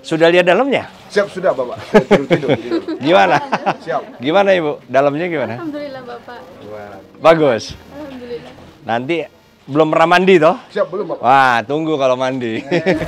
Sudah lihat dalamnya? Siap sudah Bapak. Saya tidur. Gimana? Siap. Gimana Ibu? Dalamnya gimana? Alhamdulillah Bapak. Bagus. Alhamdulillah. Nanti belum pernah mandi toh? Siap belum Bapak. Wah, tunggu kalau mandi.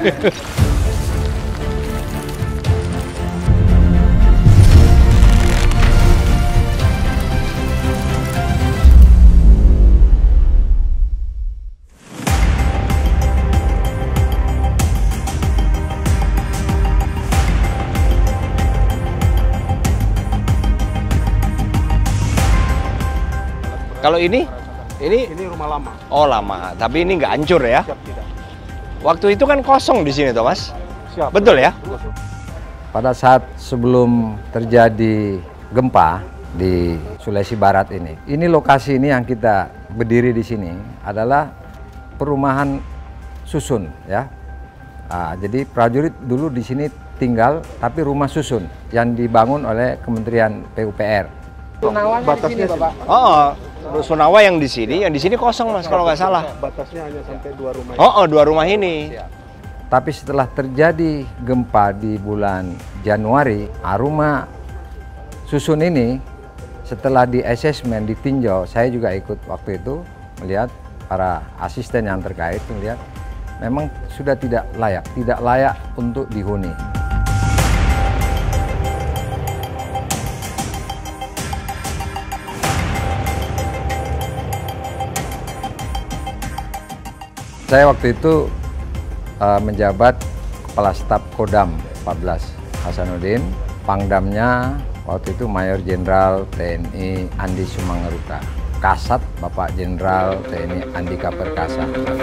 Kalau ini rumah lama. oh lama, tapi ini nggak hancur ya? Siap tidak. Waktu itu kan kosong di sini toh Mas? Siap. Betul ya? Pada saat sebelum terjadi gempa di Sulawesi Barat ini lokasi ini yang kita berdiri di sini adalah perumahan susun ya. Jadi prajurit dulu di sini tinggal, tapi rumah susun yang dibangun oleh Kementerian PUPR. Batasnya Bapak. Oh, Rusunawa yang di sini kosong Mas kalau nggak salah. Batasnya hanya sampai 2 rumah. Oh, 2 rumah ini. Tapi setelah terjadi gempa di bulan Januari, rumah susun ini setelah di asesmen, ditinjau, saya juga ikut waktu itu melihat para asisten yang terkait melihat memang sudah tidak layak untuk dihuni. Saya waktu itu menjabat Kepala Staf Kodam 14 Hasanuddin, Pangdamnya waktu itu Mayor Jenderal TNI Andi Sumangaruka, Kasat Bapak Jenderal TNI Andika Perkasa.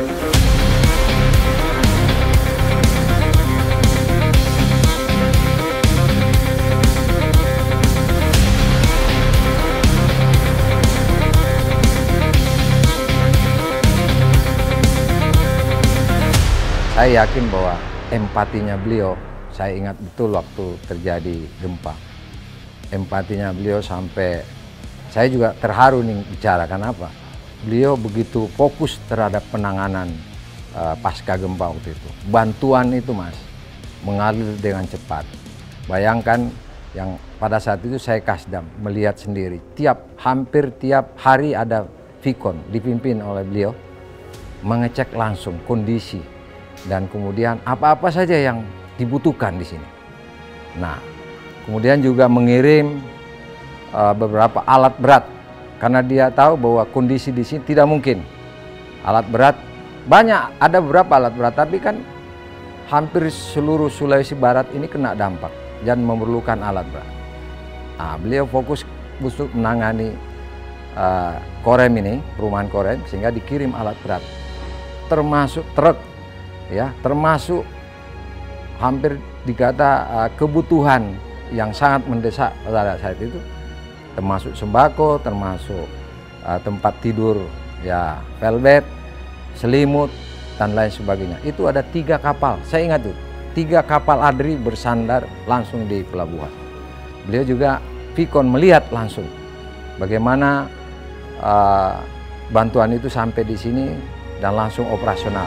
Saya yakin bahwa empatinya beliau, saya ingat betul waktu terjadi gempa. Empatinya beliau sampai, saya juga terharu nih bicara, kenapa? Beliau begitu fokus terhadap penanganan pasca gempa waktu itu. Bantuan itu Mas, mengalir dengan cepat. Bayangkan yang pada saat itu saya Kasdam, melihat sendiri. Hampir tiap hari ada Vikon dipimpin oleh beliau, mengecek langsung kondisi. Dan kemudian apa-apa saja yang dibutuhkan di sini. Nah, kemudian juga mengirim beberapa alat berat karena dia tahu bahwa kondisi di sini tidak mungkin. Alat berat banyak, ada beberapa alat berat, tapi kan hampir seluruh Sulawesi Barat ini kena dampak dan memerlukan alat berat. Nah, beliau fokus untuk menangani Korem ini, perumahan Korem, sehingga dikirim alat berat, termasuk truk. Ya, termasuk hampir dikata kebutuhan yang sangat mendesak pada saat itu, termasuk sembako, termasuk tempat tidur, ya velvet, selimut dan lain sebagainya. Itu ada 3 kapal, saya ingat tuh, 3 kapal ADRI bersandar langsung di pelabuhan. Beliau juga Vikon melihat langsung bagaimana bantuan itu sampai di sini dan langsung operasional.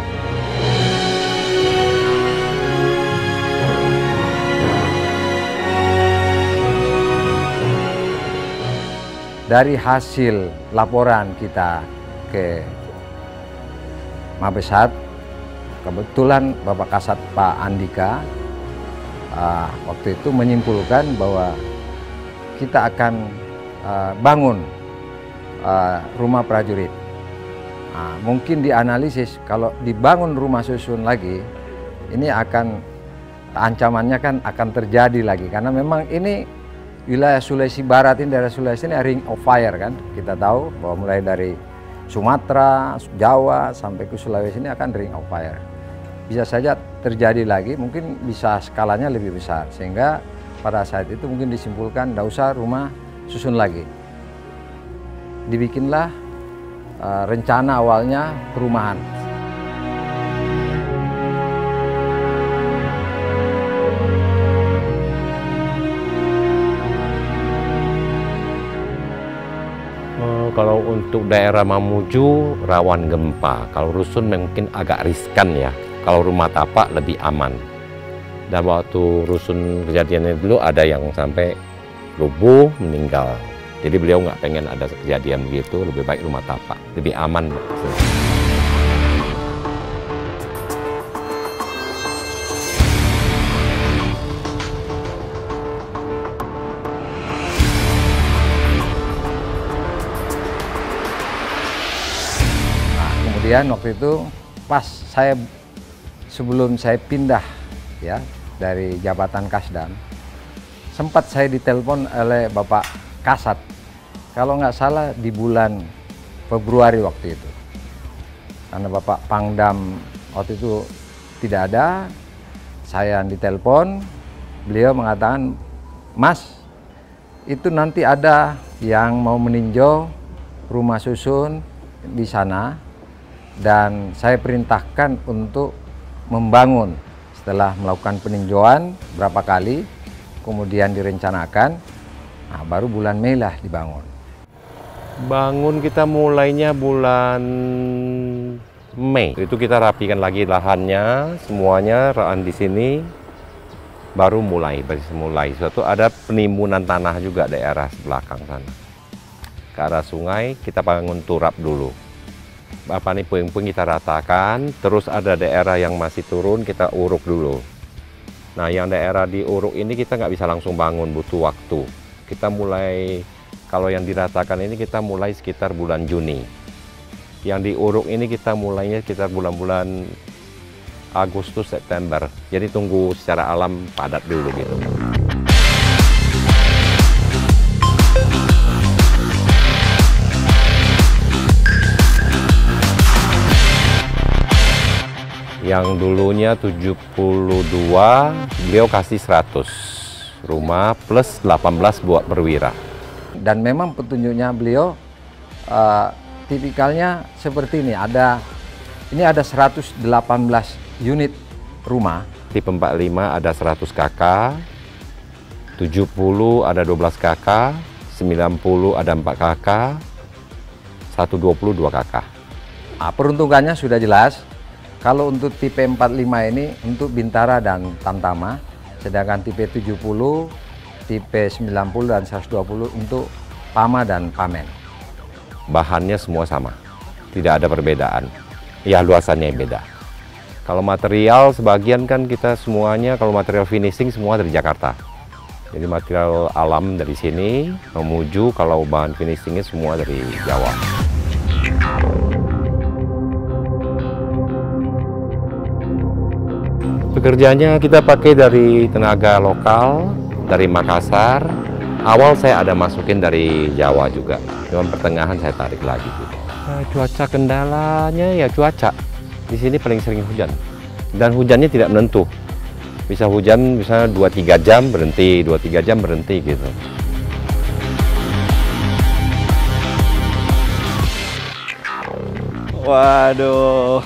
Dari hasil laporan kita ke Mabesat, kebetulan Bapak Kasat Pak Andika waktu itu menyimpulkan bahwa kita akan bangun rumah prajurit. Mungkin dianalisis kalau dibangun rumah susun lagi, ini akan ancamannya kan akan terjadi lagi, karena memang ini wilayah Sulawesi Barat ini, daerah Sulawesi ini ring of fire kan. Kita tahu bahwa mulai dari Sumatera, Jawa sampai ke Sulawesi ini akan ring of fire. Bisa saja terjadi lagi, mungkin bisa skalanya lebih besar. Sehingga pada saat itu mungkin disimpulkan tidak usah rumah susun lagi. Dibikinlah rencana awalnya perumahan. Kalau untuk daerah Mamuju rawan gempa, kalau rusun mungkin agak riskan ya. Kalau rumah tapak lebih aman. Dan waktu rusun kejadiannya dulu ada yang sampai rubuh, meninggal. Jadi beliau nggak pengen ada kejadian begitu, lebih baik rumah tapak, lebih aman. Nah, kemudian waktu itu pas sebelum saya pindah ya dari jabatan Kasdam, sempat saya ditelepon oleh Bapak Kasat, kalau nggak salah di bulan Februari waktu itu. Karena Bapak Pangdam waktu itu tidak ada, saya yang ditelepon, beliau mengatakan, Mas, itu nanti ada yang mau meninjau rumah susun di sana, dan saya perintahkan untuk membangun. Setelah melakukan peninjauan berapa kali, kemudian direncanakan, nah baru bulan Mei lah dibangun. Bangun kita mulainya bulan Mei. Itu kita rapikan lagi lahannya, semuanya rahan di sini. Baru mulai. Suatu ada penimbunan tanah juga daerah belakang sana. Ke arah sungai kita bangun turap dulu. Nih puing-puing kita ratakan, terus ada daerah yang masih turun kita uruk dulu. Nah yang daerah di uruk ini kita nggak bisa langsung bangun, butuh waktu. Kita mulai, kalau yang diratakan ini kita mulai sekitar bulan Juni. Yang di uruk ini kita mulainya sekitar bulan-bulan Agustus, September. Jadi tunggu secara alam padat dulu gitu. Yang dulunya 72, beliau kasih 100 rumah plus 18 buat perwira. Dan memang petunjuknya beliau tipikalnya seperti ini. Ini ada 118 unit rumah. Tipe 45 ada 100 KK, 70 ada 12 KK, 90 ada 4 KK, 120 2 KK. Nah, peruntukannya sudah jelas. Kalau untuk tipe 45 ini untuk Bintara dan Tamtama, sedangkan tipe 70, tipe 90 dan 120 untuk Pama dan Pamen. Bahannya semua sama, tidak ada perbedaan. Ya luasannya yang beda. Kalau material sebagian kan kita semuanya, kalau material finishing semua dari Jakarta. Jadi material alam dari sini, memuju kalau bahan finishingnya semua dari Jawa. Pekerjaannya kita pakai dari tenaga lokal, dari Makassar. Awal saya ada masukin dari Jawa juga, cuma pertengahan saya tarik lagi. Cuaca kendalanya ya cuaca. Di sini paling sering hujan. Dan hujannya tidak menentu. Bisa hujan misalnya 2-3 jam berhenti, 2-3 jam berhenti gitu. Waduh.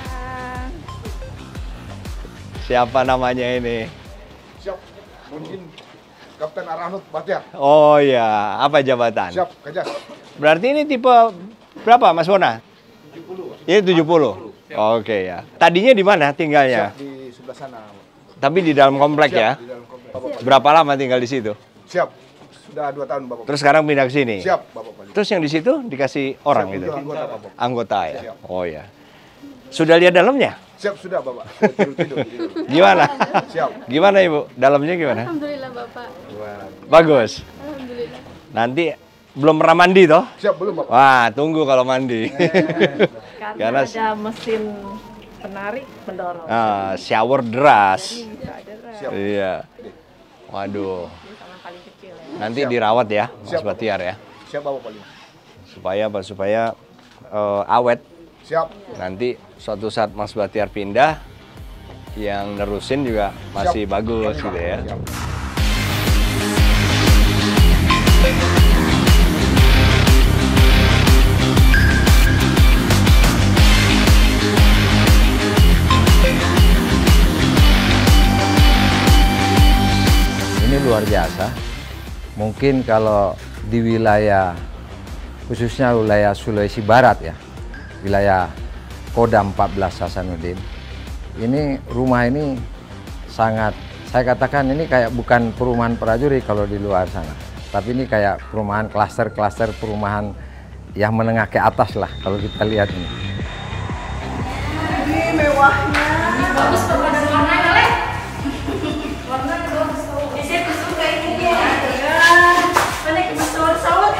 Siapa namanya ini? Siap, mungkin Kapten Arhanud Bahtiar. Oh ya, apa jabatan? Siap, Kajas. Berarti ini tipe berapa Mas Bona? 70. Ini 70? Oke ya. Tadinya di mana tinggalnya? Siap, di sebelah sana. Tapi di dalam komplek Siap, ya? di dalam komplek. Berapa lama tinggal di situ? Siap, sudah 2 tahun Bapak. Terus sekarang pindah ke sini? Siap, Bapak Pali. Terus yang di situ dikasih orang Siap, gitu? untuk anggota Bapak. Anggota ya? Siap. Oh ya. Sudah lihat dalamnya? Siap, sudah Bapak. Tidur. Gimana? Siap. Gimana Ibu? Dalamnya gimana? Alhamdulillah Bapak. Bagus. Alhamdulillah. Nanti belum pernah mandi toh? Siap, belum Bapak. Wah, tunggu kalau mandi. Karena ada mesin penarik mendorong. Ah, shower deras. Bisa ada Siap. Iya. Waduh. sama paling kecil ya. Nanti dirawat ya, Mas Siap. Bahtiar ya. Siap Bapak Pali. Supaya apa? Supaya awet. Siap. Nanti suatu saat Mas Bahtiar pindah, yang nerusin juga masih Siap. bagus gitu ya. Siap. Ini luar biasa. Mungkin kalau di wilayah, khususnya wilayah Sulawesi Barat ya, wilayah Kodam 14 Hasanuddin, ini rumah ini sangat saya katakan ini kayak bukan perumahan prajurit kalau di luar sana, tapi ini kayak perumahan klaster-klaster perumahan yang menengah ke atas lah kalau kita lihat ini. Ini mewahnya. Bagus perpaduan warnanya, Le. Warnanya bagus. Saya suka ini dia. Mana kita sawat-sawat.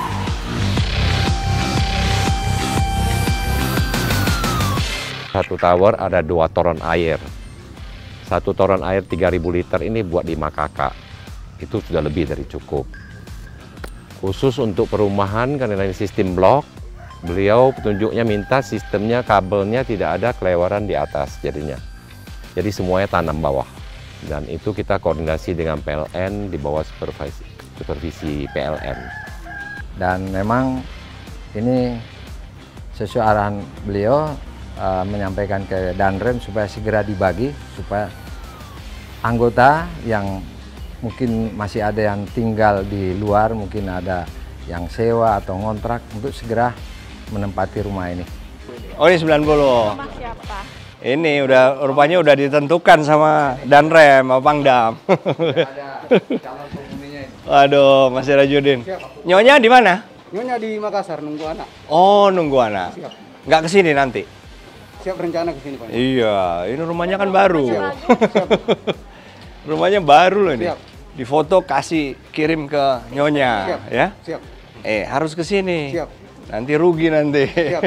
Satu tower ada 2 toren air. Satu toren air 3.000 liter ini buat 5 kakak. Itu sudah lebih dari cukup. Khusus untuk perumahan karena ini sistem blok, beliau petunjuknya minta sistemnya kabelnya tidak ada kelewaran di atas jadinya. Jadi semuanya tanam bawah. Dan itu kita koordinasi dengan PLN di bawah supervisi PLN. Dan memang ini sesuai arahan beliau menyampaikan ke Danrem supaya segera dibagi supaya anggota yang mungkin masih ada yang tinggal di luar, mungkin ada yang sewa atau ngontrak untuk segera menempati rumah ini. Oh ini 90. Rumah siapa? Ini rupanya udah ditentukan sama Danrem, sama Pangdam. Ada calon penghuninya ini. Aduh, Mas Sirajudin. Nyonya di mana? Nyonya di Makassar nunggu anak. Oh, nunggu anak. Siap. Nggak kesini nanti? Siap rencana ke sini, Pak. Iya, ini rumahnya kan baru. Siap. Rumahnya baru loh ini. Siap. Di foto kasih kirim ke Nyonya, Siap. ya. Siap. Harus ke sini. Siap. Nanti rugi nanti. Siap.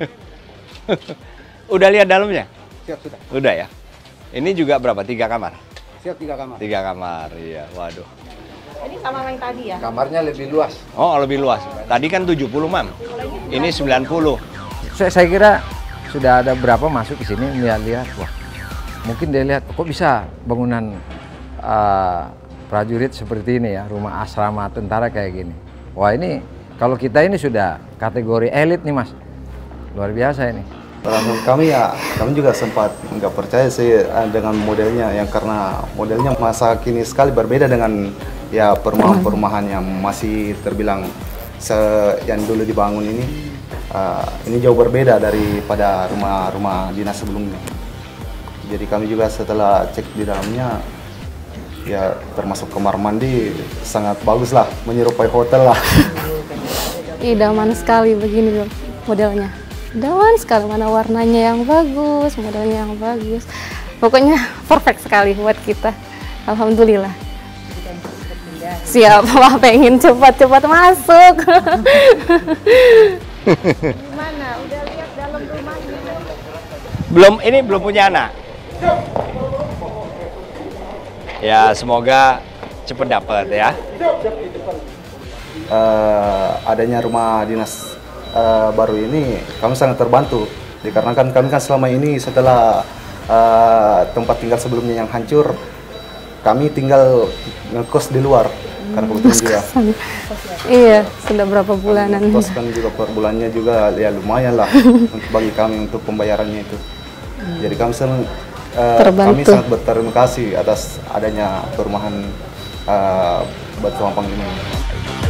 Udah lihat dalamnya? Siap sudah. Udah ya. Ini juga berapa? 3 kamar? Siap 3 kamar. 3 kamar, iya. Waduh. Ini sama yang tadi ya? Kamarnya lebih luas. Oh, lebih luas. Tadi kan 70, Mam. Ini 90. Saya kira sudah ada berapa masuk ke sini lihat-lihat, wah mungkin dia lihat kok bisa bangunan prajurit seperti ini ya, rumah asrama tentara kayak gini. Wah ini kalau kita ini sudah kategori elit nih Mas, luar biasa ini. Kami juga sempat nggak percaya sih dengan modelnya yang karena modelnya masa kini sekali berbeda dengan ya perumahan-perumahan yang masih terbilang yang dulu dibangun ini. Ini jauh berbeda daripada rumah-rumah dinas sebelumnya. Jadi kami juga setelah cek di dalamnya, ya termasuk kamar mandi sangat bagus lah, menyerupai hotel lah. Idaman sekali begini loh modelnya. Idaman sekali, mana warnanya yang bagus, modelnya yang bagus. Pokoknya perfect sekali buat kita. Alhamdulillah. Siap, wah pengen cepat-cepat masuk. Gimana? Udah lihat dalam rumahnya? Belum punya anak. Ya, semoga cepet dapat ya. Adanya rumah dinas baru ini kami sangat terbantu dikarenakan kami kan selama ini setelah tempat tinggal sebelumnya yang hancur, kami tinggal ngekos di luar karena kebetulan juga Iya, sudah berapa bulanan. kos kan juga per bulannya juga ya lumayan lah untuk bagi kami untuk pembayarannya itu. Jadi kami kami sangat berterima kasih atas adanya perumahan Batu Ampang ini.